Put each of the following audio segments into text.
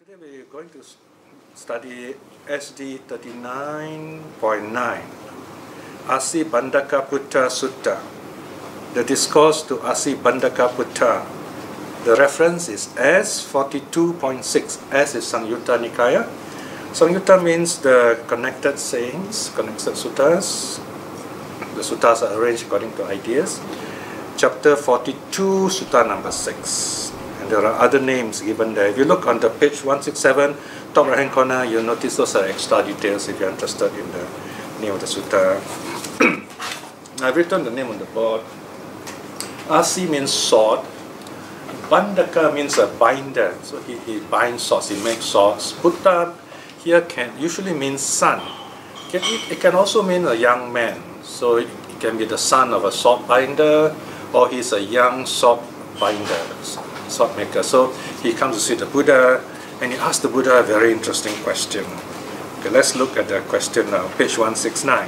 Today we are going to study SD 39.9, Asi Bandaka Putta Sutta, the discourse to Asi Bandaka Putta. The reference is S 42.6. S is Samyutta Nikaya. Samyutta means the connected sayings, connected suttas. The suttas are arranged according to ideas. Chapter 42, Sutta number 6. And there are other names given there. If you look on the page 167, top right hand corner, you'll notice those are extra details if you're interested in the name of the sutta. I've written the name on the board. Asi means sword. Bandaka means a binder. So he binds swords, he makes swords. Putta here can usually mean son. It can also mean a young man. So it can be the son of a sword binder, or he's a young sword binder, sword maker. So he comes to see the Buddha and he asks the Buddha a very interesting question. Okay, let's look at the question now, page 169.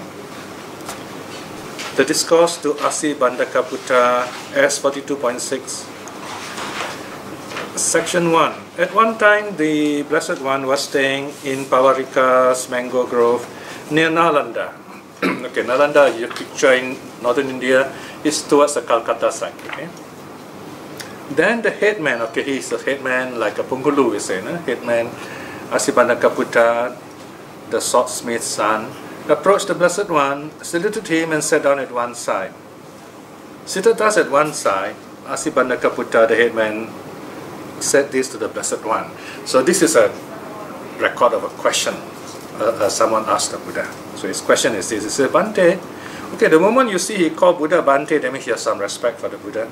The discourse to Asi Bandaka Putta, S 42.6. Section 1. At one time, the Blessed One was staying in Pavarika's mango grove near Nalanda. Okay, Nalanda, you picture in northern India, is towards the Calcutta side. Okay. Then the headman, okay, he's a headman like a Pungulu, we say, no? Headman Asi Bandaka Putta, the swordsmith's son, approached the Blessed One, saluted him, and sat down at one side. Seated thus at one side, Asi Bandaka Putta, the headman, said this to the Blessed One. So this is a record of a question someone asked the Buddha. So his question is this: he said, Bhante, okay, the moment you see he called Buddha Bhante, that means he has some respect for the Buddha.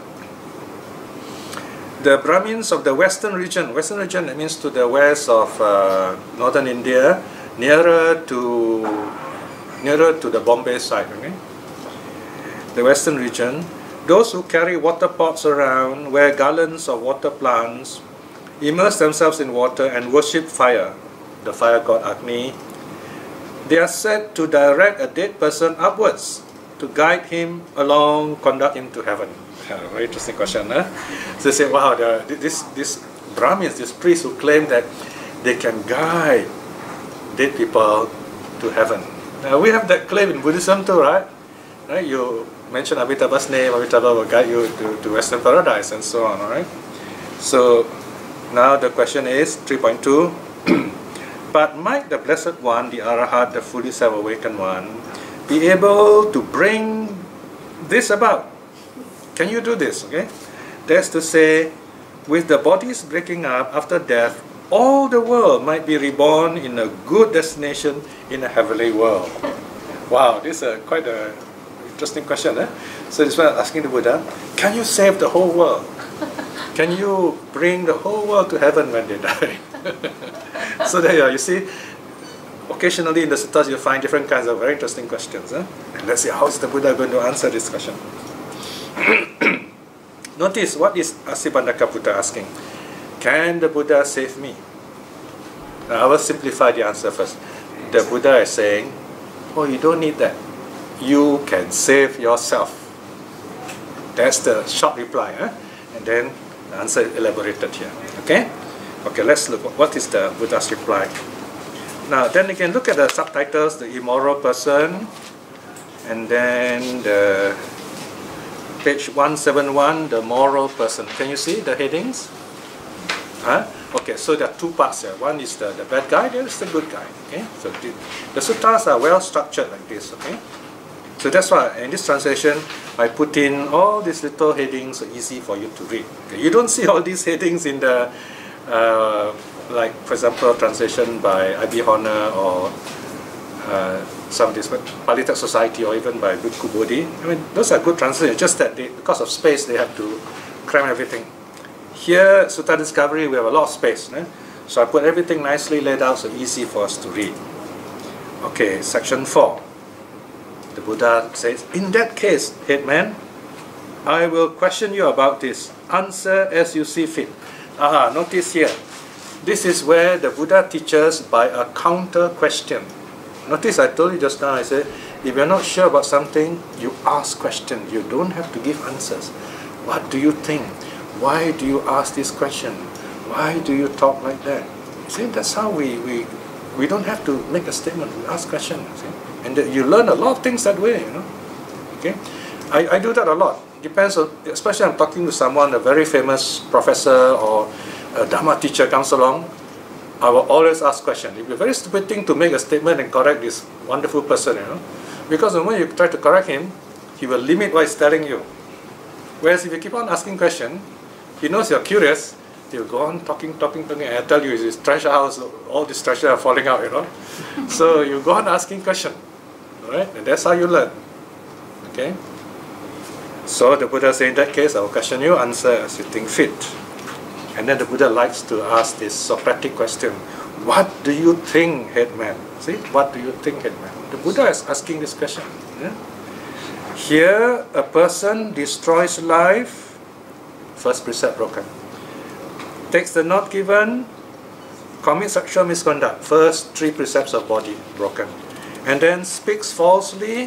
The Brahmins of the western region that means to the west of northern India, nearer to the Bombay side, okay? The western region, those who carry water pots around, wear garlands of water plants, immerse themselves in water and worship fire, the fire god Agni, they are said to direct a dead person upwards, to guide him along, conduct him to heaven. Very interesting question, huh? So they say, wow, this Brahmins, these priests who claim that they can guide dead people to heaven. Now we have that claim in Buddhism too, right? Right? You mention Amitabha's name, Amitabha will guide you to Western paradise and so on, alright? So now the question is 3.2. But might the Blessed One, the Arahat, the fully self-awakened one, be able to bring this about? Can you do this? Okay, that's to say, with the bodies breaking up after death, all the world might be reborn in a good destination in a heavenly world. Wow, this is quite an interesting question. Eh? So this one asking the Buddha, can you save the whole world? Can you bring the whole world to heaven when they die? So there you see, occasionally in the suttas you find different kinds of very interesting questions. Eh? And let's see, how is the Buddha going to answer this question? Notice, what is Asi Bandaka Putta asking? Can the Buddha save me? Now I will simplify the answer first. The Buddha is saying, oh, you don't need that. You can save yourself. That's the short reply. Eh? And then the answer is elaborated here. Okay? Okay, let's look. What is the Buddha's reply? Now, then you can look at the subtitles, the immoral person, and then the page 171, the moral person. Can you see the headings? Huh? Okay, so there are two parts here. One is the bad guy, the other is the good guy. Okay, so the suttas are well structured like this. Okay, so that's why in this translation I put in all these little headings so easy for you to read. Okay, you don't see all these headings in the like, for example, translation by I.B. Horner or some of this Pali Text Society, or even by Bhikkhu Bodhi. I mean, those are good translations, just that because of space they have to cram everything. Here, Sutta Discovery, we have a lot of space. So I put everything nicely laid out so easy for us to read. Okay, section 4. The Buddha says, in that case, headman, I will question you about this. Answer as you see fit. Notice here. This is where the Buddha teaches by a counter question. Notice I told you just now, I said, if you're not sure about something, you ask questions. You don't have to give answers. What do you think? Why do you ask this question? Why do you talk like that? See, that's how we don't have to make a statement. We ask questions. See? And you learn a lot of things that way. Okay, I do that a lot. Depends on, especially I'm talking to someone, a very famous professor or a Dharma teacher comes along. I will always ask questions. It will be a very stupid thing to make a statement and correct this wonderful person, because the moment you try to correct him, he will limit what he's telling you. Whereas if you keep on asking questions, he knows you're curious, he'll go on talking, and I tell you, his treasure house, all these treasures are falling out, So you go on asking questions, right? And that's how you learn, okay? So the Buddha said, in that case, I will question you, answer as you think fit. And then the Buddha likes to ask this Socratic question, what do you think, headman? See, what do you think, headman? The Buddha is asking this question. Yeah? Here, a person destroys life, first precept broken. Takes the not given, commits sexual misconduct, first 3 precepts of body broken. And then speaks falsely,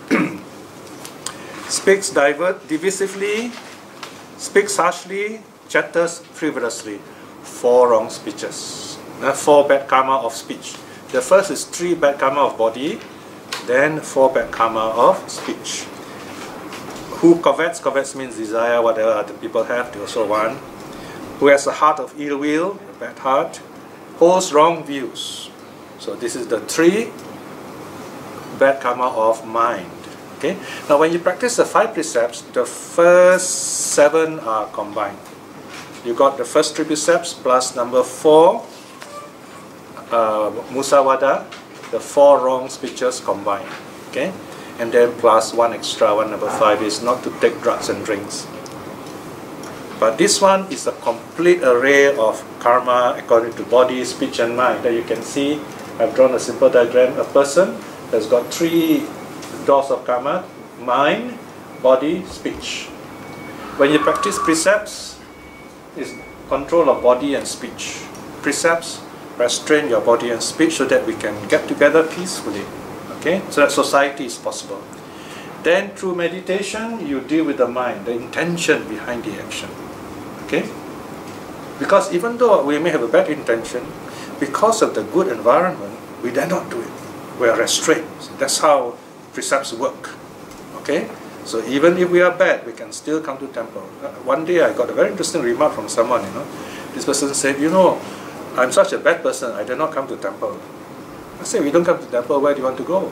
speaks divisively, speaks harshly, chatters frivolously. 4 wrong speeches. 4 bad karma of speech. The first is 3 bad karma of body, then 4 bad karma of speech. Who covets? Covets means desire whatever other people have, they also want. Who has a heart of ill will, a bad heart. Holds wrong views. So this is the 3 bad karma of mind. Okay. Now when you practice the 5 precepts, the first 7 are combined. You got the first 3 precepts plus number 4, musawada, the 4 wrong speeches combined. Okay, and then plus 1 extra one, number 5 is not to take drugs and drinks. But this one is a complete array of karma according to body, speech, and mind. That you can see, I've drawn a simple diagram. A person has got 3 doors of karma: mind, body, speech. When you practice precepts, is control of body and speech. Precepts restrain your body and speech so that we can get together peacefully. Okay, so that society is possible. Then through meditation, you deal with the mind, the intention behind the action. Okay, because even though we may have a bad intention, because of the good environment, we dare not do it. We are restrained. That's how precepts work. Okay, so even if we are bad, we can still come to temple. One day I got a very interesting remark from someone. This person said, I'm such a bad person, I dare not come to temple. I said, we don't come to temple, where do you want to go?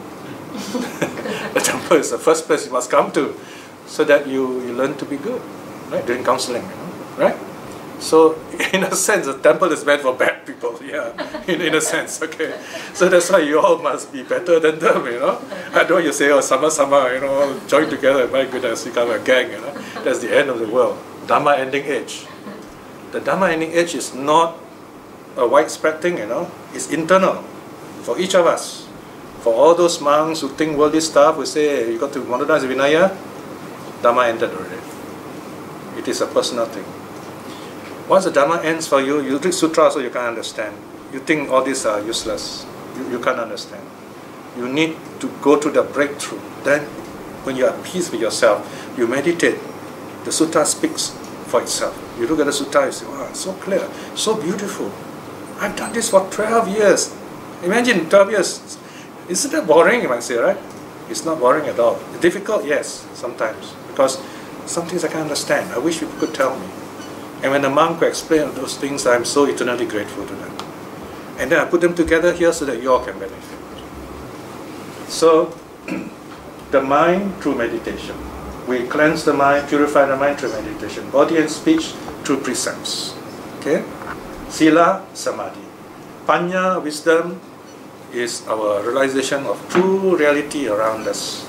The temple is the first place you must come to, so that you learn to be good, right? During counseling, right? So, in a sense, the temple is meant for bad people, yeah, in a sense, okay. So that's why you all must be better than them, I don't want you say, oh, sama, join together, my goodness, become a gang, That's the end of the world. Dharma ending age. The Dharma ending age is not a widespread thing, it's internal for each of us. For all those monks who think worldly stuff, we say, you got to modernize Vinaya, Dharma ended already. It is a personal thing. Once the Dharma ends for you, you read sutra so you can't understand. You think all these are useless. You can't understand. You need to go to the breakthrough. Then, when you are at peace with yourself, you meditate. The sutra speaks for itself. You look at the sutra, you say, wow, it's so clear, so beautiful. I've done this for 12 years. Imagine 12 years. Isn't that boring, you might say, right? It's not boring at all. It's difficult, yes, sometimes. Because some things I can't understand. I wish people could tell me. And when the monk could explain those things, I'm so eternally grateful to them. And then I put them together here so that you all can benefit. So, the mind through meditation. We cleanse the mind, purify the mind through meditation. Body and speech through precepts. Okay? Sila, Samadhi. Panya, wisdom, is our realization of true reality around us.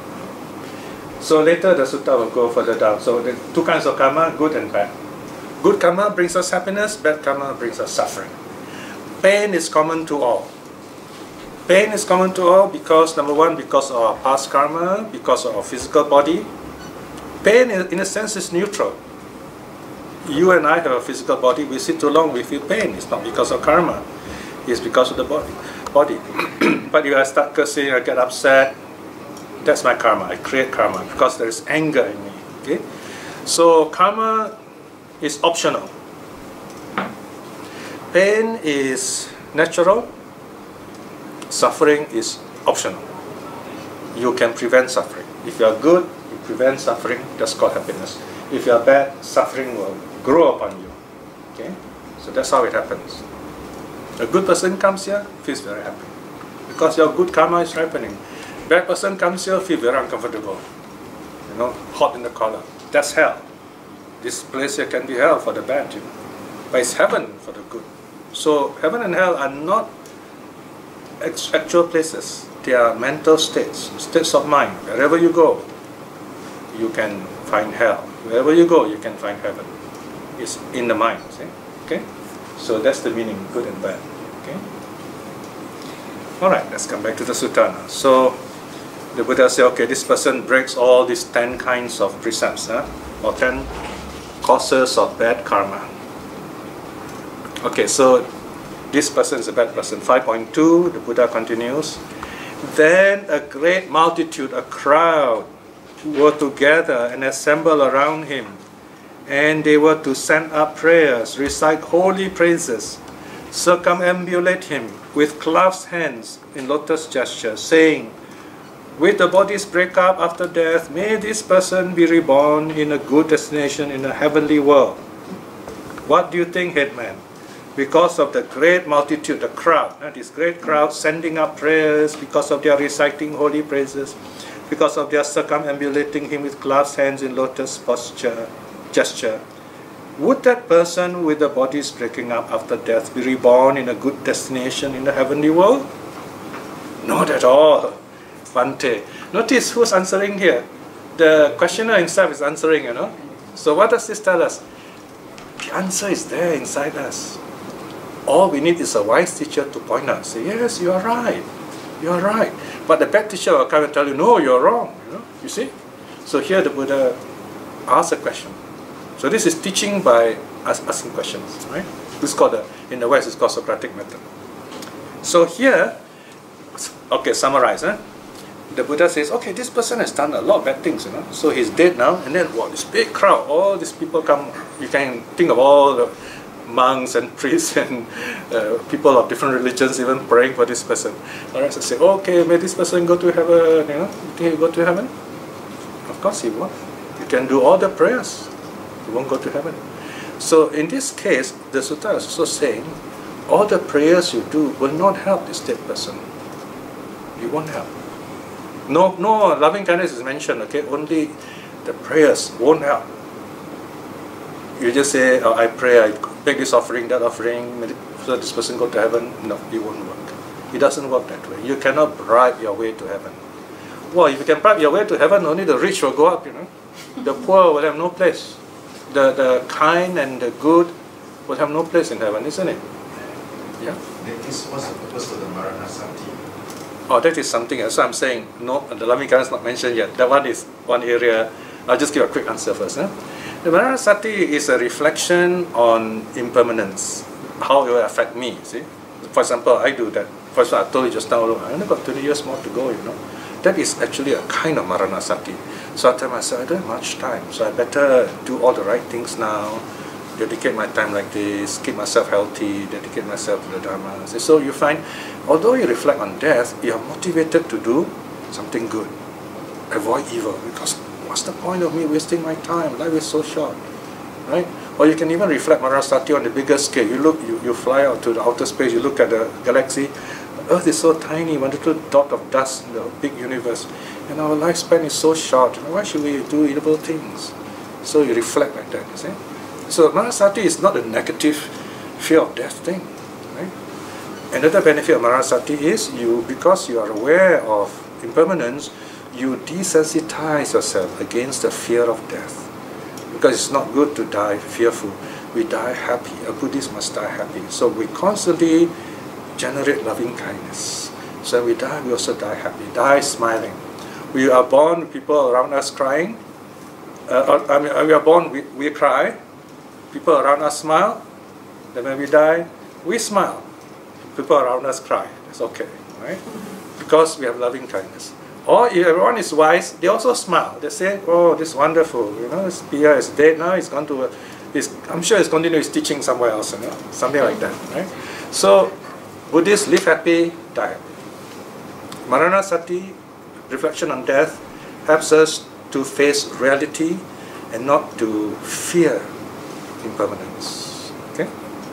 So later the sutta will go further down. So the 2 kinds of karma, good and bad. Good karma brings us happiness, bad karma brings us suffering. Pain is common to all. Pain is common to all because, number 1, because of our past karma, because of our physical body. Pain, in a sense, is neutral. You and I have a physical body, we sit too long, we feel pain. It's not because of karma, it's because of the body. But if I start cursing, I get upset, that's my karma. I create karma because there is anger in me. Okay? So karma is optional. Pain is natural, suffering is optional. You can prevent suffering. If you are good, you prevent suffering, that's called happiness. If you are bad, suffering will grow upon you. Okay? So that's how it happens. A good person comes here, feels very happy. Because your good karma is ripening. Bad person comes here, feel very uncomfortable. You know, hot in the collar. That's hell. This place here can be hell for the bad, you know. But it's heaven for the good. So heaven and hell are not actual places. They are mental states, states of mind. Wherever you go, you can find hell. Wherever you go, you can find heaven. It's in the mind, see? Okay? So that's the meaning, good and bad. Okay? Alright, let's come back to the sutta now. So the Buddha said, okay, this person breaks all these 10 kinds of precepts, or 10 causes of bad karma. Okay, so this person is a bad person. 5.2, the Buddha continues. Then a great multitude, a crowd, were together and assembled around him, and they were to send up prayers, recite holy praises, circumambulate him with clasped hands in lotus gesture, saying, with the body's breakup after death, may this person be reborn in a good destination in a heavenly world. What do you think, headman? Because of the great multitude, the crowd, this great crowd sending up prayers, because of their reciting holy praises, because of their circumambulating him with clasped hands in lotus gesture, would that person with the body's breaking up after death be reborn in a good destination in the heavenly world? Not at all, Bhante. Notice who's answering here. The questioner himself is answering, you know. So what does this tell us? The answer is there inside us. All we need is a wise teacher to point out, say, yes, you are right, you are right. But the bad teacher will come and tell you, no, you're wrong, you know, you see? So here the Buddha asks a question. So this is teaching by asking questions, right? This is called, in the West, it's called Socratic method. So here, okay, summarize, the Buddha says, okay, this person has done a lot of bad things, you know, so he's dead now, and then what, this big crowd, all these people come, you can think of all the monks and priests and people of different religions even praying for this person. Alright, so say, okay, may this person go to heaven, you know, you think he'll go to heaven? Of course he won't. You can do all the prayers, he won't go to heaven. So in this case, the sutta is also saying, all the prayers you do will not help this dead person. You won't help. No loving kindness is mentioned, okay, only the prayers won't help. You just say, oh, I pray, I make this offering, that offering, so this person go to heaven. No, it won't work. It doesn't work that way. You cannot bribe your way to heaven. Well, if you can bribe your way to heaven, only the rich will go up, you know. The poor will have no place. The kind and the good will have no place in heaven, isn't it? Yeah. This was the purpose of the Maranasati. Oh, that is something else. So I'm saying, no, the loving kindness is not mentioned yet. That one is one area. I'll just give a quick answer first. The Maranasati is a reflection on impermanence, how it will affect me, see? For example, I do that. For example, I told you just now, I only got 20 years more to go, you know. That is actually a kind of Maranasati. So I tell myself, I don't have much time, so I better do all the right things now, dedicate my time like this, keep myself healthy, dedicate myself to the Dharma. So you find, although you reflect on death, you are motivated to do something good. Avoid evil, because what's the point of me wasting my time? Life is so short, right? Or you can even reflect Maranasati on the bigger scale. You look, you fly out to the outer space, you look at the galaxy. Earth is so tiny, one little dot of dust in the big universe. And our lifespan is so short. Why should we do evil things? So you reflect like that, you see? So Maranasati is not a negative fear of death thing, right? Another benefit of Maranasati is because you are aware of impermanence, you desensitize yourself against the fear of death. Because it's not good to die fearful. We die happy. A Buddhist must die happy. So we constantly generate loving kindness. So when we die, we also die happy, die smiling. We are born, people around us crying. We are born, we cry. People around us smile. Then when we die, we smile. People around us cry. It's okay, right? Because we have loving kindness. Or if everyone is wise, they also smile. They say, oh, this is wonderful. You know, this Piya is dead now. He's gone to I'm sure he's continuing his teaching somewhere else, something like that, right? So Buddhists live happy, die happy. Maranasati, reflection on death, helps us to face reality and not to fear impermanence. Okay?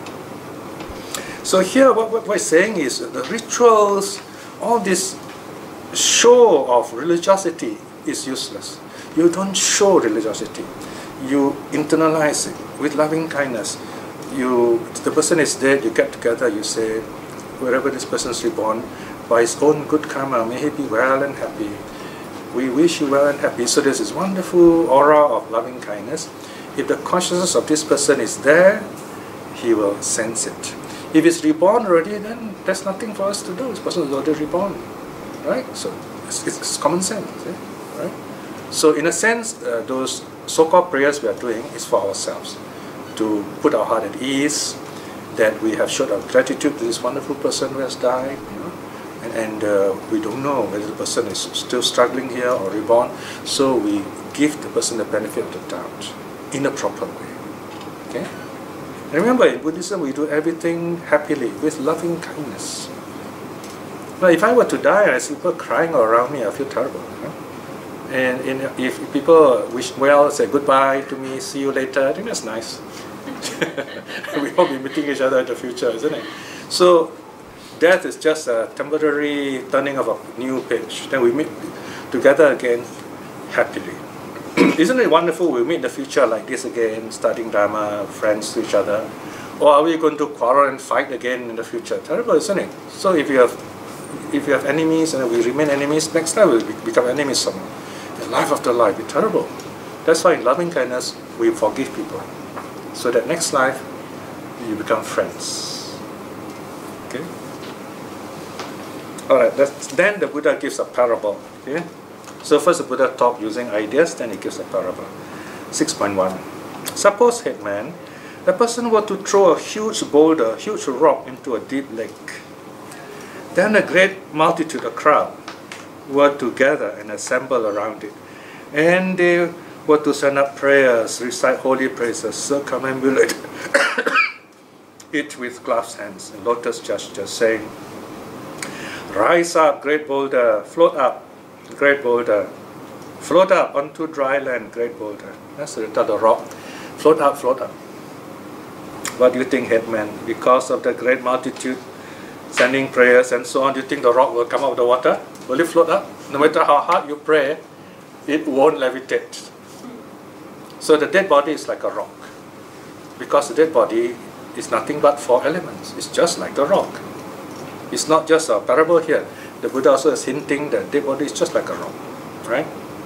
So here what we're saying is the rituals, all this show of religiosity is useless. You don't show religiosity. You internalize it with loving kindness. The person is dead, you get together, you say, wherever this person is reborn, by his own good karma, may he be well and happy. We wish you well and happy. So there's this wonderful aura of loving kindness. If the consciousness of this person is there, he will sense it. If it's reborn already, then there's nothing for us to do. This person is already reborn, right? So it's common sense, right? So in a sense, those so-called prayers we are doing is for ourselves, to put our heart at ease, that we have showed our gratitude to this wonderful person who has died, and we don't know whether the person is still struggling here or reborn, so we give the person the benefit of the doubt in a proper way. Okay? And remember, in Buddhism, we do everything happily, with loving kindness. But if I were to die and I see people crying around me, I feel terrible. And if people wish well, say goodbye to me, see you later, I think that's nice. We will be meeting each other in the future, isn't it? So death is just a temporary turning of a new page. Then we meet together again happily. Isn't it wonderful we meet in the future like this again, studying Dharma, friends to each other? Or are we going to quarrel and fight again in the future? Terrible, isn't it? So if you have enemies and we remain enemies, next time we'll become enemies somehow. And life after life will be terrible. That's why in loving kindness we forgive people, so that next life you become friends. Okay? Alright, then the Buddha gives a parable. Okay? So first the Buddha talked using ideas, then he gives a parable. 6.1. Suppose, headman, a person were to throw a huge boulder, huge rock into a deep lake. Then a great multitude, a crowd, were to gather and assemble around it. And they were to send up prayers, recite holy praises, circumambulate it with clasped hands and lotus gestures, saying, "Rise up, great boulder, float up, great boulder, float up onto dry land, great boulder." That's the rock. Float up, float up. What do you think, headman? Because of the great multitude sending prayers and so on, do you think the rock will come out of the water? Will it float up? No matter how hard you pray, it won't levitate. So the dead body is like a rock, because the dead body is nothing but 4 elements. It's just like the rock. It's not just a parable here. The Buddha also is hinting that dead body is just like a rock, right?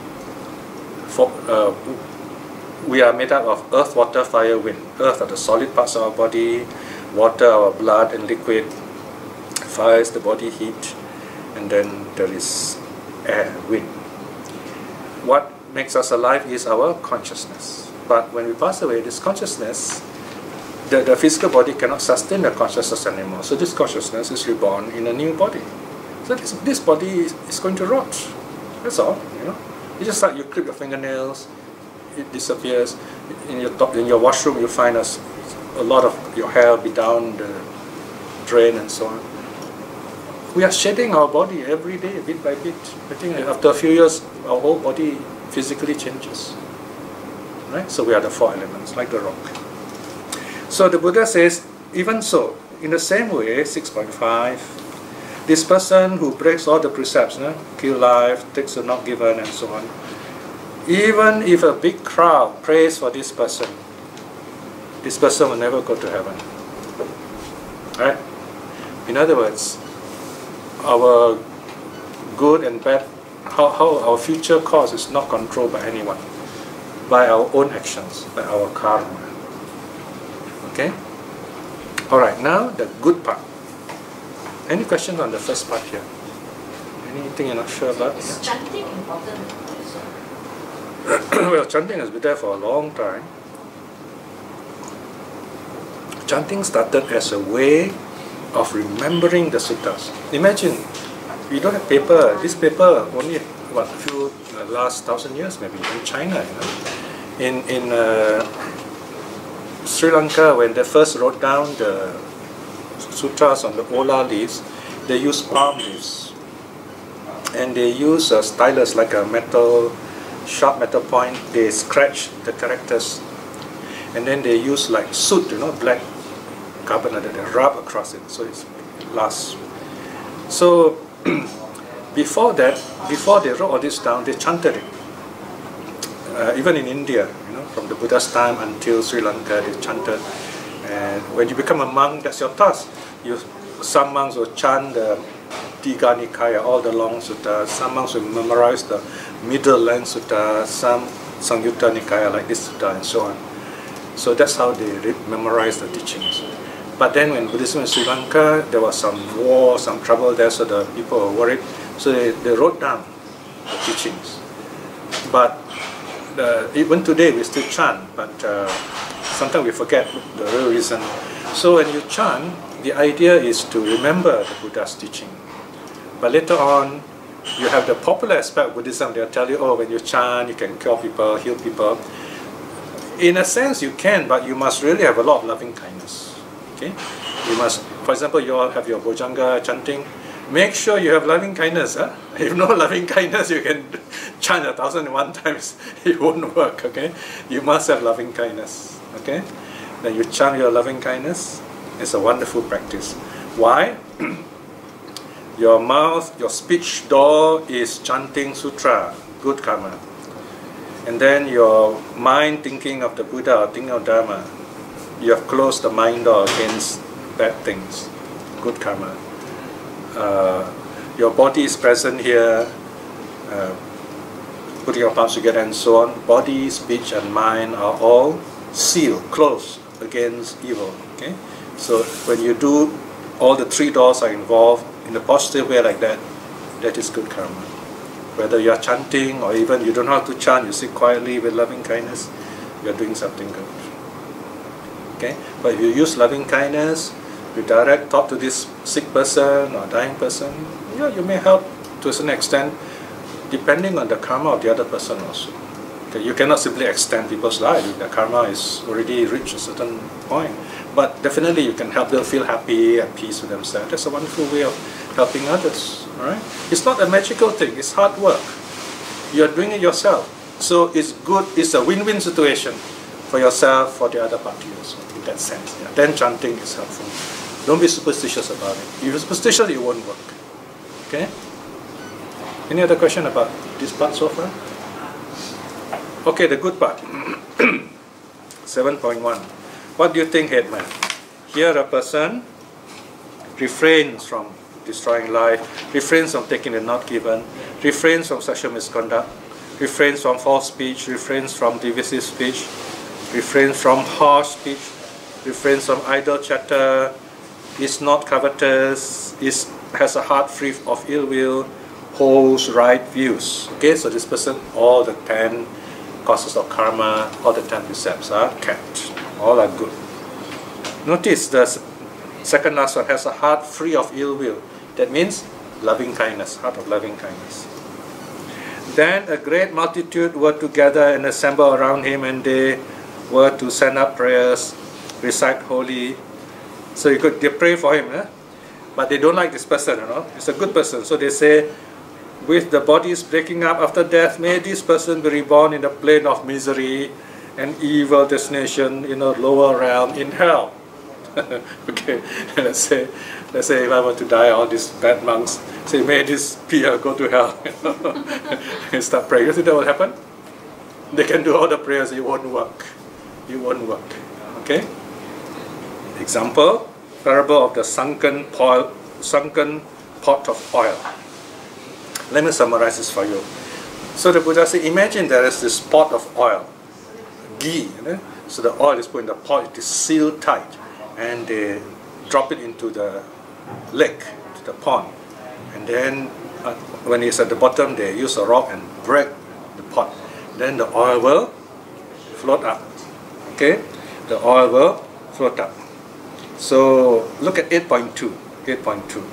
We are made up of earth, water, fire, wind. Earth are the solid parts of our body, water our blood and liquid, fire is the body heat, and then there is air, wind. What makes us alive is our consciousness. But when we pass away, this consciousness, the physical body cannot sustain the consciousness anymore. So this consciousness is reborn in a new body. So this body is going to rot. That's all. It's just like you clip your fingernails, it disappears. In your washroom, you find a lot of your hair be down the drain and so on. We are shedding our body every day, bit by bit. I think after a few years, our whole body physically changes. Right? So we are the 4 elements, like the rock. So the Buddha says, even so, in the same way, 6.5, this person who breaks all the precepts, kill life, takes the not given, and so on, even if a big crowd prays for this person will never go to heaven. Right? In other words, our good and bad, how our future course is not controlled by anyone, by our own actions, by our karma. Okay? Alright, now the good part. Any questions on the first part here? Anything you're not sure about? Is chanting important? Well, chanting has been there for a long time. Chanting started as a way of remembering the suttas. Imagine, we don't have paper. This paper only, what, a few, last 1,000 years maybe, in China, Sri Lanka, when they first wrote down the sutras on the ola leaves, they use palm leaves, and they use a stylus like a sharp metal point. They scratch the characters, and then they use like soot, black carbonate, that they rub across it, so it lasts. So before that, before they wrote all this down, they chanted it. Even in India, from the Buddha's time until Sri Lanka, they chanted. And when you become a monk, that's your task. Some monks will chant the Digha Nikaya, all the long suttas. Some monks will memorize the middle length sutta, some Samyutta Nikaya, like this sutta, and so on. So that's how they memorize the teachings. But then when Buddhism in Sri Lanka, there was some war, some trouble there, so the people were worried. So they wrote down the teachings. But even today we still chant, but sometimes we forget the real reason. So when you chant, the idea is to remember the Buddha's teaching. But later on, you have the popular aspect of Buddhism. They'll tell you, oh, when you chant, you can cure people, heal people. In a sense, you can, but you must really have a lot of loving kindness. Okay? You must, for example, you all have your Bojanga chanting. Make sure you have loving kindness. Huh? If no loving kindness, you can chant 1,001 times. It won't work. Okay? You must have loving kindness. Okay? Then you chant your loving kindness. It's a wonderful practice. Why? Your mouth, your speech door is chanting sutra, good karma. And then your mind thinking of the Buddha or thinking of Dharma, you have closed the mind door against bad things, good karma. Your body is present here, putting your palms together and so on. Body, speech and mind are all sealed, closed against evil. Okay? So when you do, all the three doors are involved in a positive way like that, that is good karma. Whether you are chanting or even you don't know how to chant, you sit quietly with loving kindness, you are doing something good. Okay? But if you use loving kindness, you direct talk to this sick person or dying person, yeah, you may help to a certain extent, depending on the karma of the other person also. Okay? You cannot simply extend people's life if the karma is already reached a certain point. But definitely you can help them feel happy, at peace with themselves. That's a wonderful way of helping others. All right? It's not a magical thing, it's hard work. You're doing it yourself. So it's good, it's a win-win situation for yourself, for the other party also, in that sense. Yeah. Then chanting is helpful. Don't be superstitious about it. If you're superstitious, it won't work. Okay? Any other question about this part so far? Okay, the good part. 7.1. What do you think, Headman? Here a person refrains from destroying life, refrains from taking the not given, refrains from sexual misconduct, refrains from false speech, refrains from divisive speech, refrains from harsh speech, refrains from idle chatter, is not covetous, has a heart free of ill will, holds right views. Okay, so this person, all the 10 causes of karma, all the 10 precepts are kept. All are good. Notice the second last one, has a heart free of ill will. That means loving kindness, heart of loving kindness. Then a great multitude were together and assemble around him, and they were to send up prayers, recite holy. So they pray for him, but they don't like this person, It's a good person. So they say, with the bodies breaking up after death, may this person be reborn in the plane of misery and evil destination in a lower realm in hell. Okay, let's say if I were to die, all these bad monks say, may this Piya go to hell. And start praying. You think that will happen? They can do all the prayers, it won't work. It won't work. Okay? Example, parable of the sunken pot of oil. Let me summarize this for you. So the Buddha said, imagine there is this pot of oil, ghee. So the oil is put in the pot, it is sealed tight, and they drop it into the lake, to the pond. And then when it's at the bottom, they use a rock and break the pot. Then the oil will float up. Okay? The oil will float up. So look at 8.2. 8.2.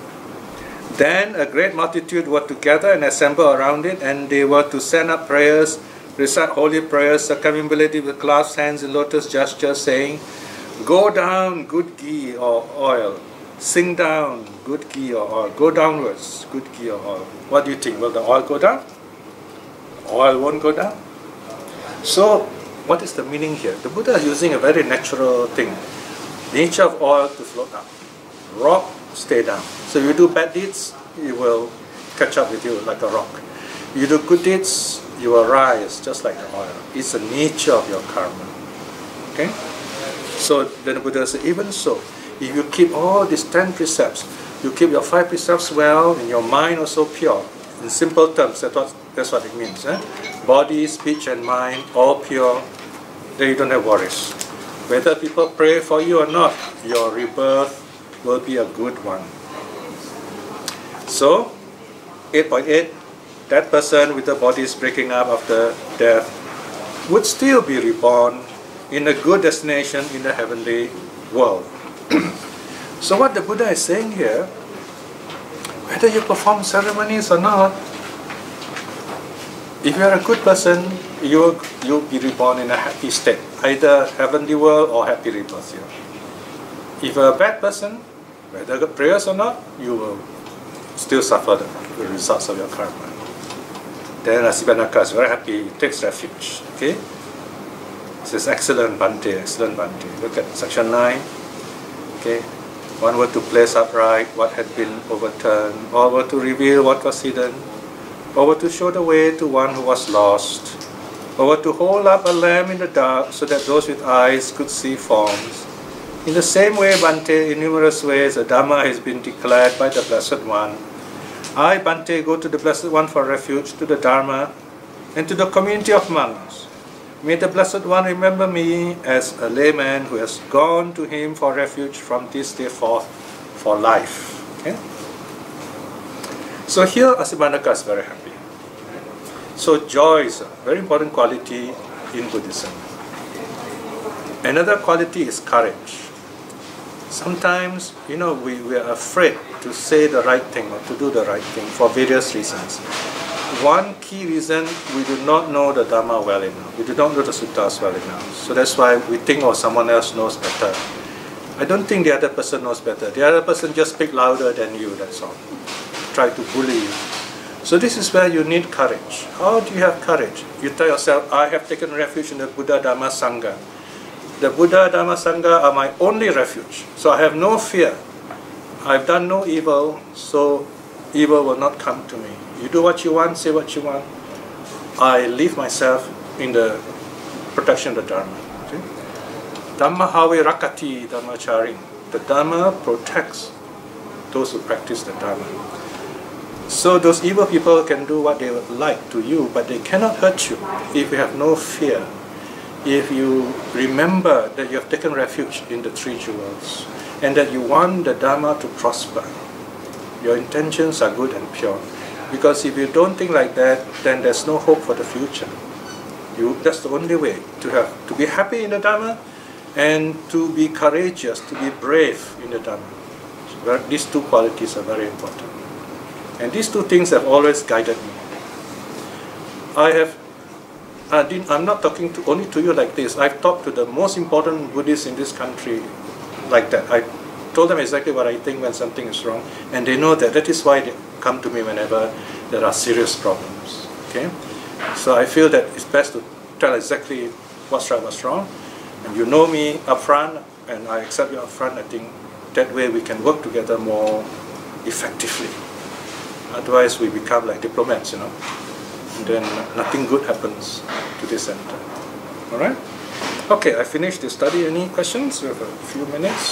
Then a great multitude were together and assembled around it, and they were to send up prayers, recite holy prayers, circumambulate with clasped hands in lotus gesture, saying, "Go down, good ghee or oil. Sink down, good ghee or oil. Go downwards, good ghee or oil." What do you think? Will the oil go down? Oil won't go down. So, what is the meaning here? The Buddha is using a very natural thing. Nature of oil to float up. Rock, stay down. So you do bad deeds, it will catch up with you like a rock. You do good deeds, you will rise just like the oil. It's the nature of your karma. Okay? So then the Buddha said, even so, if you keep all these 10 precepts, you keep your 5 precepts well, and your mind also pure. In simple terms, that's what it means. Body, speech, and mind, all pure, then you don't have worries. Whether people pray for you or not, your rebirth will be a good one. So, 8.8, that person with the body is breaking up after death would still be reborn in a good destination in the heavenly world. So what the Buddha is saying here, whether you perform ceremonies or not, if you are a good person, you'll be reborn in a happy state, either heavenly world or happy rebirth here. If you're a bad person, whether good prayers or not, you will still suffer the results of your karma. Then Asibanaka is very happy, he takes refuge. Okay? It says, excellent Bhante, excellent Bhante. Look at section 9. Okay? One were to place upright what had been overturned, all were to reveal what was hidden, or were to show the way to one who was lost, or were to hold up a lamp in the dark so that those with eyes could see forms. In the same way, Bhante, in numerous ways, the Dhamma has been declared by the Blessed One. I, Bhante, go to the Blessed One for refuge, to the Dharma, and to the community of monks. May the Blessed One remember me as a layman who has gone to him for refuge from this day forth for life. Okay? So here Asibanaka is very happy. So joy is a very important quality in Buddhism. Another quality is courage. Sometimes, we are afraid to say the right thing or to do the right thing for various reasons. One key reason, we do not know the Dhamma well enough. We do not know the suttas well enough. So that's why we think, someone else knows better. I don't think the other person knows better. The other person just speaks louder than you, that's all. Try to bully you. So this is where you need courage. How do you have courage? You tell yourself, I have taken refuge in the Buddha, Dhamma, Sangha. The Buddha, Dhamma, Sangha are my only refuge. So I have no fear. I've done no evil, so evil will not come to me. You do what you want, say what you want. I leave myself in the protection of the Dharma. Okay? Dhamma hawe rakati dhammachari. The Dharma protects those who practice the Dharma. So those evil people can do what they would like to you, but they cannot hurt you if you have no fear. If you remember that you have taken refuge in the three jewels and that you want the Dharma to prosper, your intentions are good and pure. Because if you don't think like that, then there's no hope for the future. That's the only way to be happy in the Dharma and to be courageous, to be brave in the Dharma. So these two qualities are very important. And these two things have always guided me. I'm not talking only to you like this. I've talked to the most important Buddhists in this country like that. I told them exactly what I think when something is wrong, and they know that. That is why they come to me whenever there are serious problems. Okay? So I feel that it's best to tell exactly what's right, what's wrong, and you know me up front, and I accept you up front. I think that way we can work together more effectively. Otherwise we become like diplomats, and then nothing good happens to this center. Alright? Okay, I finished the study. Any questions? We have a few minutes.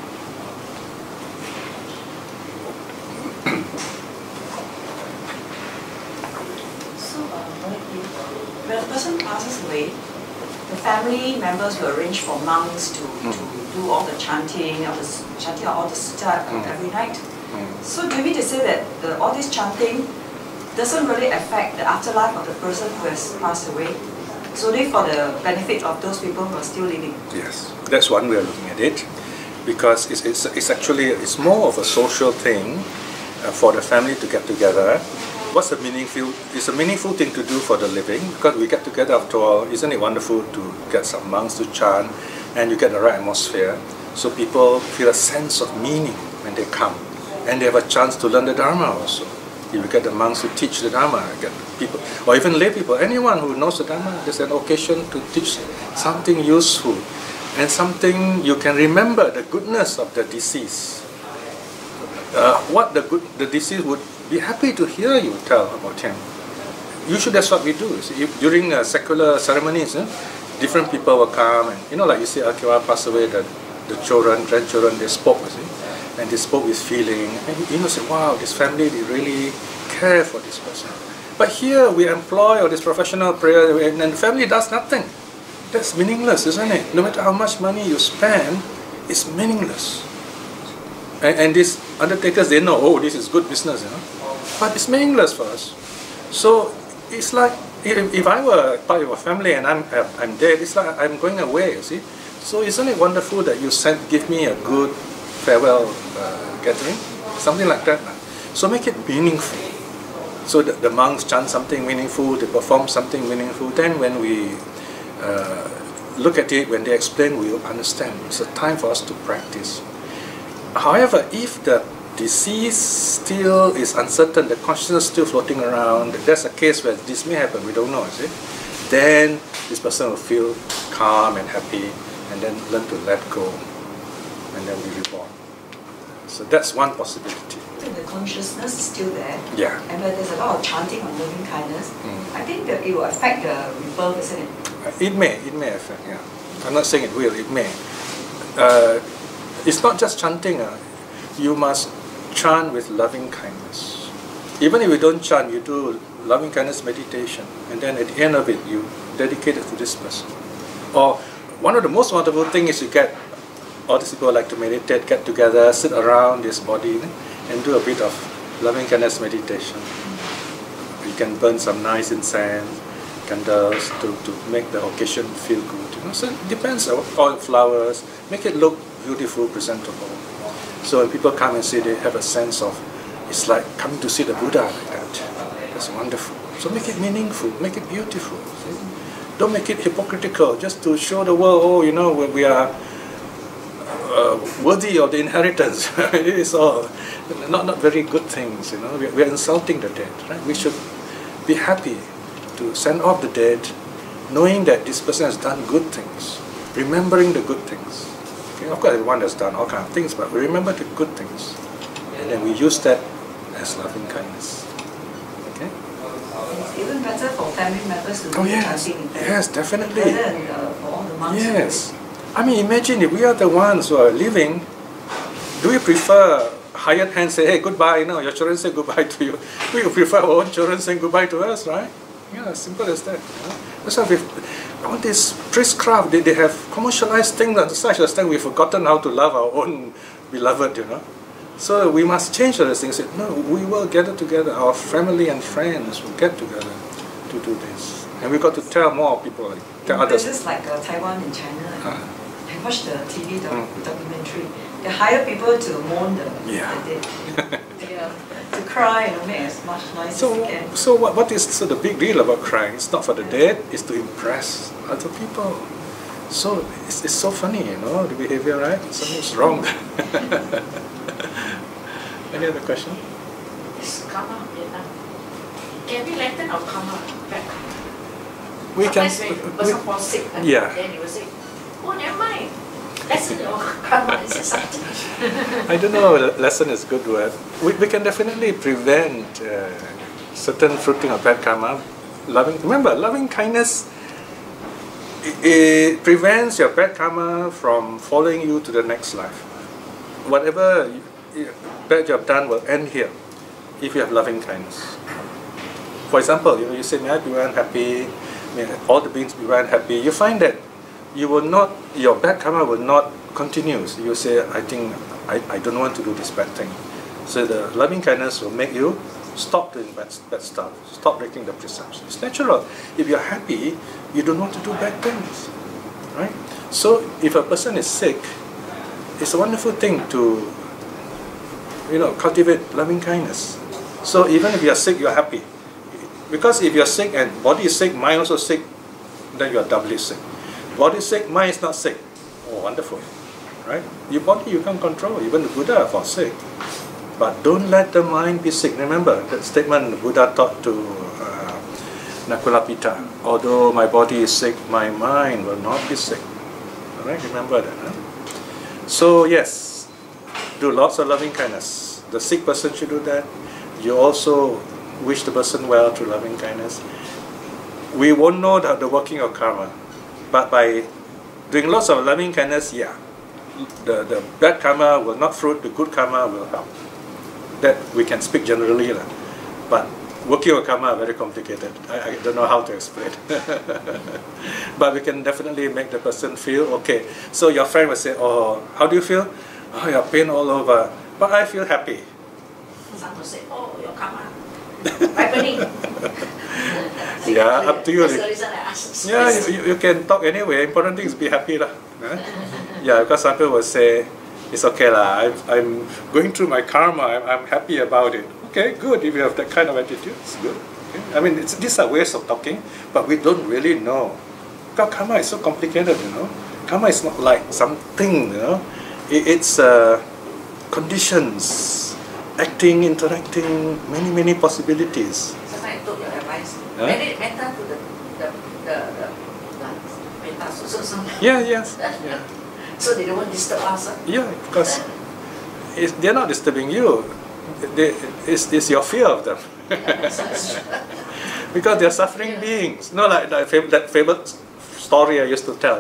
So, when a person passes away, the family members will arrange for monks to do all the chanting, all the sutta every night. So do you mean to say that all this chanting doesn't really affect the afterlife of the person who has passed away? It's only for the benefit of those people who are still living? Yes, that's one way of looking at it. Because it's actually more of a social thing for the family to get together what's a meaningful? It's a meaningful thing to do for the living because we get together after all. Isn't it wonderful to get some monks to chant, and you get the right atmosphere, so people feel a sense of meaning when they come, and they have a chance to learn the Dharma also. If you get the monks to teach the Dharma, get people, or even lay people, anyone who knows the Dharma, there's an occasion to teach something useful and something you can remember the goodness of the deceased. What the deceased would be happy to hear you tell about him. Usually that's what we do. See, during secular ceremonies, different people will come and, like you say, Akiwa passed away, the children, grandchildren, they spoke, you see, and they spoke with feeling. And say, wow, this family, they really care for this person. But here we employ all this professional prayer and the family does nothing. That's meaningless, isn't it? No matter how much money you spend, it's meaningless. And these undertakers, they know, oh, this is good business, but it's meaningless for us. So it's like if I were part of a family and I'm dead, it's like I'm going away. You see, so isn't it wonderful that you give me a good farewell gathering, something like that? So make it meaningful. So the monks chant something meaningful, they perform something meaningful. Then when we look at it, when they explain, we will understand. It's a time for us to practice. However, if the disease still is uncertain, the consciousness is still floating around, there's a case where this may happen, we don't know, you see, then this person will feel calm and happy and then learn to let go and then be reborn. So that's one possibility. The consciousness is still there. Yeah. And when there's a lot of chanting on loving kindness, I think that it will affect the rebirth, isn't it? It may affect, yeah. I'm not saying it will, it may. It's not just chanting. You must chant with loving kindness. Even if you don't chant, you do loving kindness meditation, and then at the end of it, you dedicate it to this person. Or one of the most wonderful things is you get all these people like to meditate, get together, sit around this body, and do a bit of loving kindness meditation. You can burn some nice incense, candles to make the occasion feel good. So it depends on all flowers, make it look beautiful, presentable. So when people come and see, they have a sense of, it's like coming to see the Buddha like that. That's wonderful. So make it meaningful, make it beautiful. See? Don't make it hypocritical, just to show the world, oh, we are worthy of the inheritance. It is all not very good things, We are insulting the dead, right? We should be happy to send off the dead, knowing that this person has done good things, remembering the good things. Okay? Of course, everyone has done all kinds of things, but we remember the good things, and then we use that as loving kindness. Okay? It's even better for family members to do chanting. Yes, definitely. Better than for all the monks. Yes. I mean, imagine if we are the ones who are living, do we prefer hired hands say, hey, goodbye, your children say goodbye to you? Do you prefer our own children saying goodbye to us, right? Yeah, as simple as that. That's why all this priestcraft, they have commercialized things to such extent we've forgotten how to love our own beloved, So we must change those things. No, we will gather together, our family and friends will get together to do this. And we've got to tell more people, tell others. Places like Taiwan and China, I watched the TV documentary. They hire people to mourn the dead. To cry and make as much noise as they can. So what is the big deal about crying? It's not for the dead, it's to impress other people. So it's so funny, the behavior, right? Something's wrong. Any other question? It's karma, can we lengthen our karma back? We can. Sometimes when the person falls sick, then you will say, oh, never mind. Lesson your karma is something. I don't know, lesson is a good word. We can definitely prevent certain fruiting of bad karma. Remember, loving kindness, it prevents your bad karma from following you to the next life. Whatever bad you have done will end here if you have loving kindness. For example, you say, may I be unhappy, may all the beings be unhappy. You find that your bad karma will not continue. So you say, I think I don't want to do this bad thing. So the loving kindness will make you stop doing bad stuff, stop breaking the precepts. It's natural. If you're happy, you don't want to do bad things, right? So if a person is sick, it's a wonderful thing to cultivate loving kindness. So even if you are sick, you are happy. Because if you are sick and body is sick, mind also sick, then you are doubly sick. Body is sick, mind is not sick. Oh, wonderful, right? Your body you can't control. Even the Buddha fall sick. But don't let the mind be sick. Remember that statement the Buddha taught to Nakulapita. Although my body is sick, my mind will not be sick. All right, remember that. Huh? So yes, do lots of loving kindness. The sick person should do that. You also wish the person well through loving kindness. We won't know the working of karma, but by doing lots of loving kindness, yeah, the bad karma will not fruit, the good karma will help. That we can speak generally, but working of karma is very complicated. I don't know how to explain. But we can definitely make the person feel okay. So your friend will say, oh, how do you feel? Oh, your pain all over, but I feel happy. Some will say, oh, your karma ripening. Yeah, up to you. That's the reason I asked. Yeah, you can talk anyway. Important thing is be happy lah. Yeah, because some people will say, it's okay lah. I'm going through my karma. I'm happy about it. Okay, good. If you have that kind of attitude, it's good. Okay? I mean, these are ways of talking, but we don't really know. Because karma is so complicated, you know. Karma is not like something, you know. It's conditions, acting, interacting, many possibilities. Sometimes I took your advice. Huh? Very matter to the metta so Yeah, yes. Yeah. So they don't disturb us. Yeah, because they're not disturbing you. It's your fear of them. Because they're suffering beings. No, like that favorite story I used to tell.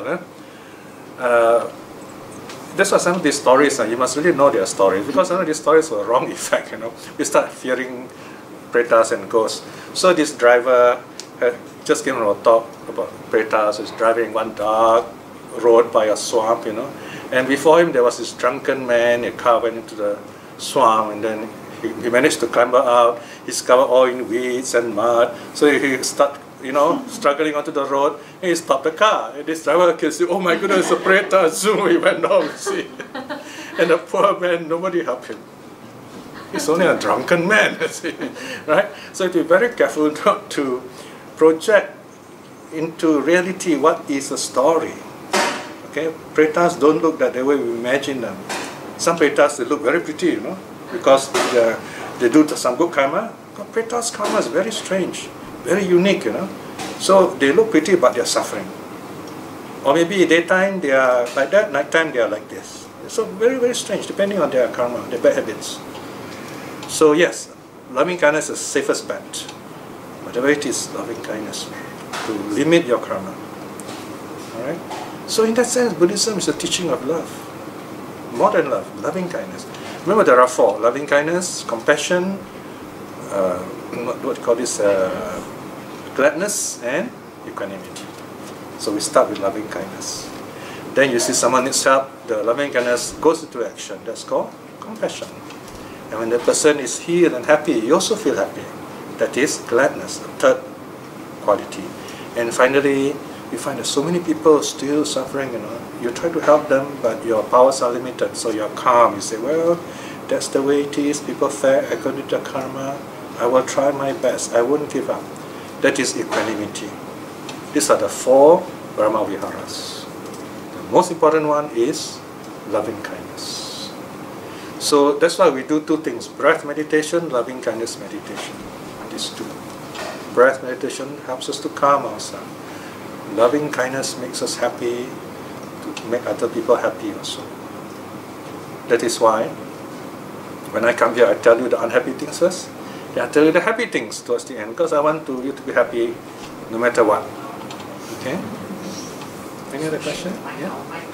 That's why some of these stories, you must really know their stories. Because some of these stories were wrong effect, you know. We start fearing pretas and ghosts. So this driver just came on a talk about pretas. He's driving one dark road by a swamp, you know. And before him there was this drunken man. A car went into the swamp, and then he managed to climb out. He's covered all in weeds and mud. So he started, you know, struggling onto the road. And he stopped the car. And this driver can say, "Oh my goodness, a preta!" Zoom, he went down. See, and the poor man, nobody helped him. He's only a drunken man, see, right? So to be very careful not to project into reality what is a story. Okay, pretas don't look that the way we imagine them. Some pretas, they look very pretty, you know, because they do some good karma. But pretas' karma is very strange, very unique, you know. So they look pretty, but they're suffering. Or maybe daytime they are like that, nighttime they are like this. So very strange, depending on their karma, their bad habits. So yes, loving kindness is the safest bet. Whatever it is, loving kindness to limit your karma. All right. So in that sense, Buddhism is a teaching of love. More than love, loving kindness. Remember there are four: loving kindness, compassion, what do you call this, gladness, and equanimity. So we start with loving kindness. Then you see someone needs help, the loving kindness goes into action. That's called compassion. And when the person is healed and happy, you also feel happy. That is gladness, the third quality. And finally, you find that so many people still suffering, you know. You try to help them, but your powers are limited, so you're calm. You say, well, that's the way it is. People fare according to karma. I will try my best. I won't give up. That is equanimity. These are the four Brahma Viharas. The most important one is loving kindness. So that's why we do two things: breath meditation, loving kindness meditation. These two. Breath meditation helps us to calm ourselves. Loving kindness makes us happy, to make other people happy also. That is why when I come here, I tell you the unhappy things first, then I tell you the happy things towards the end, because I want you to be happy no matter what. Okay? Any other question? Yeah?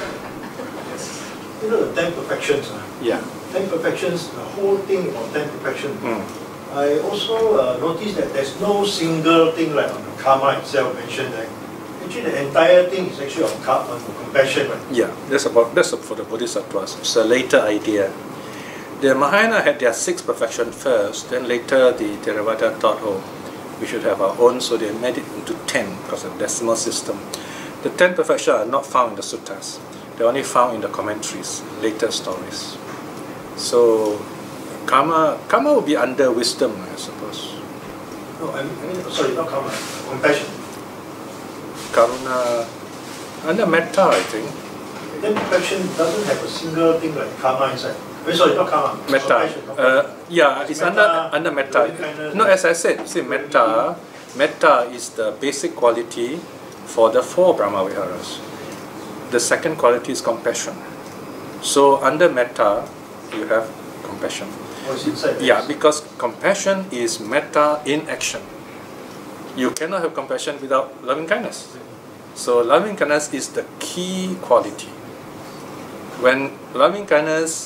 You know the 10 perfections. Yeah. 10 perfections, the whole thing about 10 perfections. I also noticed that there's no single thing like on the karma itself mentioned that. Actually, the entire thing is actually on compassion, right? Yeah, that's for the Bodhisattvas. It's a later idea. The Mahayana had their 6 perfections first, then later the Theravada thought, oh, we should have our own, so they made it into 10 because of the decimal system. The 10 perfections are not found in the suttas. They're only found in the commentaries, later stories. So Karma would be under wisdom, I suppose. No, I mean, sorry, not karma, compassion. Karuna, under metta, I think. Then perfection doesn't have a single thing like karma inside. I mean, sorry, not karma. Metta. Compassion. Yeah, it's under metta. Loving-kindness. No, as I said, see, metta is the basic quality for the 4 Brahma Viharas. The second quality is compassion. So under metta, you have compassion. Oh, it's inside. Yeah, because compassion is metta in action. You cannot have compassion without loving kindness. So loving kindness is the key quality. When loving kindness,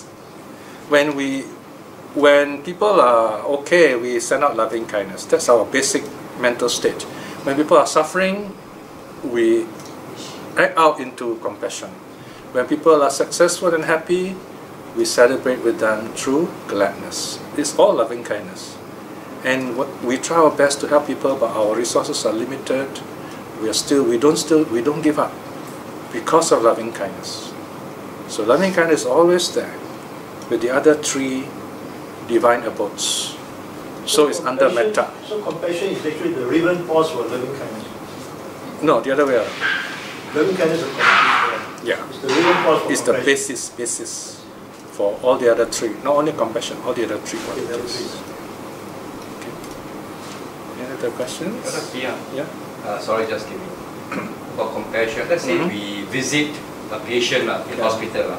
when people are okay, we send out loving kindness. That's our basic mental state. When people are suffering, we act out into compassion. When people are successful and happy, we celebrate with them through gladness. It's all loving kindness. And we try our best to help people, but our resources are limited. We don't give up because of loving kindness. So loving kindness is always there with the other 3 divine abodes. So it's under metta. So compassion is actually the ribbon force for loving kindness. No, the other way around. Loving kindness is compassion. Yeah. It's the ribbon force for It's the compassion. basis for all the other 3. Not only compassion, all the other 3 Okay, that was qualities. it. Okay. Any other questions? Piya, Yeah. sorry, just give me. For compassion, let's say we visit a patient in hospital.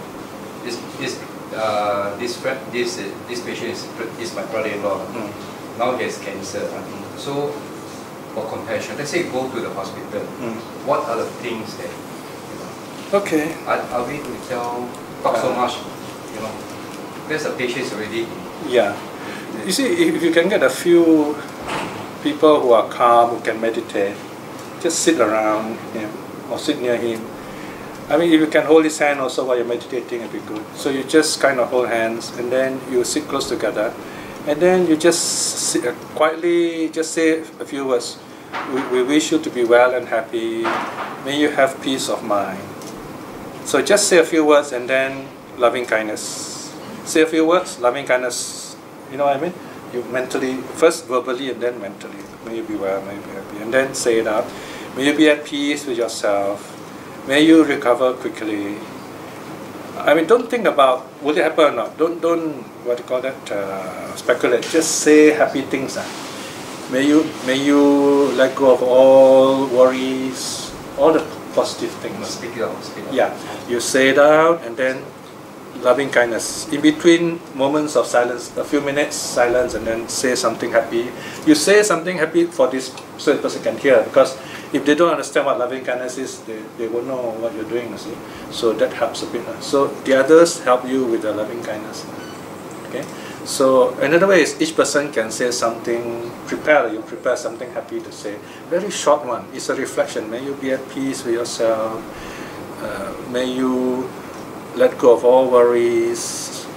This patient is my brother-in-law. Now he has cancer. So for compassion, let's say go to the hospital. What are the things that Okay. are we to talk so much? Because the patient is already. Yeah. You see, if you can get a few people who are calm, who can meditate, just sit around him or sit near him. I mean, if you can hold his hand also while you're meditating, it'd be good. So you just kind of hold hands and then you sit close together and then you just sit, quietly just say a few words. We wish you to be well and happy. May you have peace of mind. So just say a few words and then loving kindness. Say a few words, loving kindness. You know what I mean? You mentally, first verbally and then mentally. May you be well, may you be happy. And then say it out. May you be at peace with yourself. May you recover quickly. I mean, don't think about will it happen or not. Don't what do you call that? Speculate. Just say happy things. May you let go of all worries, all the positive things. Speak it out. Yeah, you say it out and then loving kindness. In between moments of silence, a few minutes silence, and then say something happy. You say something happy for this so the person can hear, because if they don't understand what loving kindness is, they won't know what you're doing, you see. So that helps a bit. So the others help you with the loving kindness. Okay. So another way is each person can say something, you prepare something happy to say. Very short one. It's a reflection. May you be at peace with yourself. May you let go of all worries.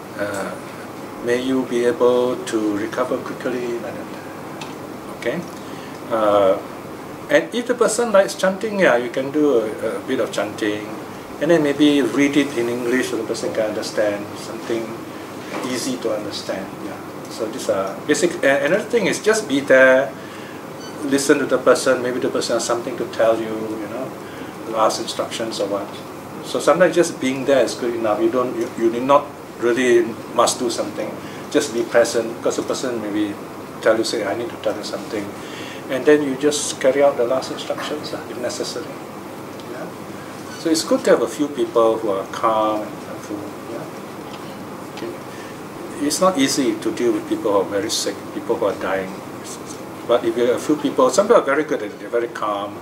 May you be able to recover quickly. Okay. And if the person likes chanting, yeah, you can do a bit of chanting, and then maybe read it in English so the person can understand, something easy to understand. Yeah. So these are basic. And another thing is just be there, listen to the person. Maybe the person has something to tell you, last instructions or what. So sometimes just being there is good enough. You need not really must do something. Just be present, because the person maybe tell you, say, I need to tell you something. And then you just carry out the last instructions if necessary. Yeah? So it's good to have a few people who are calm and helpful. Yeah? Okay. It's not easy to deal with people who are very sick, people who are dying. But if you have a few people, some people are very good at it, they're very calm,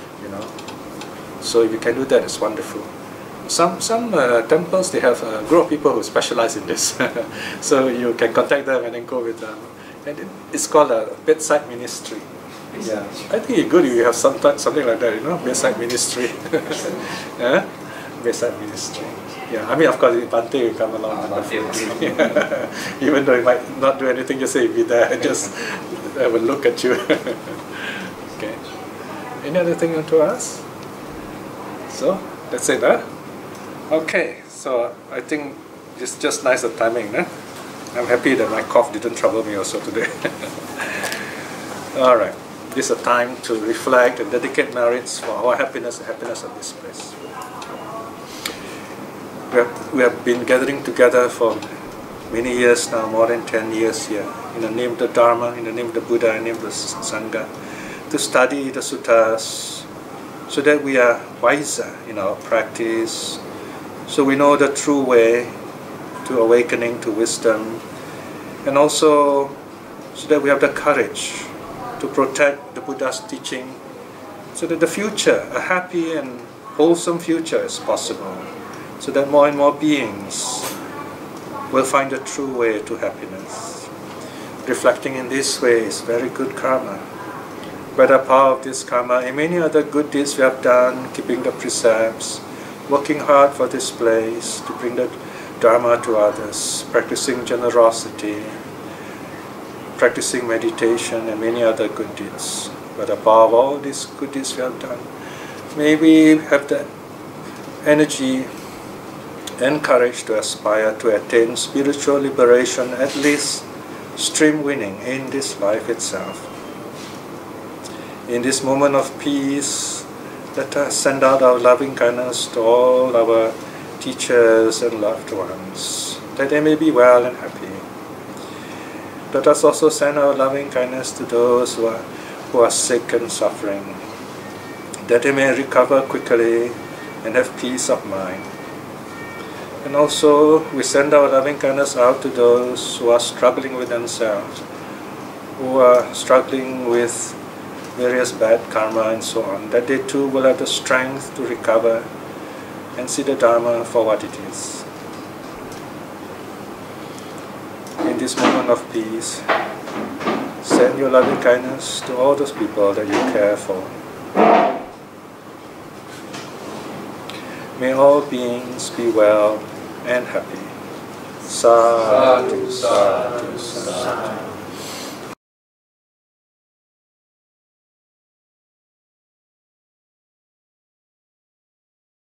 So if you can do that, it's wonderful. Some temples, they have a group of people who specialize in this. So you can contact them and then go with them. And it's called a bedside ministry. Yeah, I think it's good if you have something like that, bedside ministry. Yeah? Bedside ministry. Yeah, I mean, of course, Bante will come along. Even though he might not do anything, just say, be there, just I will look at you. Okay. Any other thing you want to ask? So, that's it, huh? Okay, so I think it's just nice the timing, huh? I'm happy that my cough didn't trouble me also today. All right. This is a time to reflect and dedicate merits for our happiness and happiness of this place. We have been gathering together for many years now, more than 10 years here, in the name of the Dharma, in the name of the Buddha, in the name of the Sangha, to study the suttas, so that we are wiser in our practice, so we know the true way to awakening to wisdom, and also so that we have the courage to protect the Buddha's teaching, so that the future, a happy and wholesome future, is possible, so that more and more beings will find the true way to happiness. Reflecting in this way is very good karma. By the power of this karma and many other good deeds we have done, keeping the precepts, working hard for this place to bring the Dharma to others, practicing generosity, practicing meditation and many other good deeds. By the power of all these good deeds we have done, may we have the energy and courage to aspire to attain spiritual liberation, at least stream winning in this life itself. In this moment of peace, let us send out our loving kindness to all our teachers and loved ones, that they may be well and happy. Let us also send our loving kindness to those who are sick and suffering, that they may recover quickly and have peace of mind. And also, we send our loving kindness out to those who are struggling with themselves, who are struggling with various bad karma and so on, that they too will have the strength to recover and see the Dharma for what it is. In this moment of peace, send your loving kindness to all those people that you care for. May all beings be well and happy. Sadhu, sadhu, sadhu.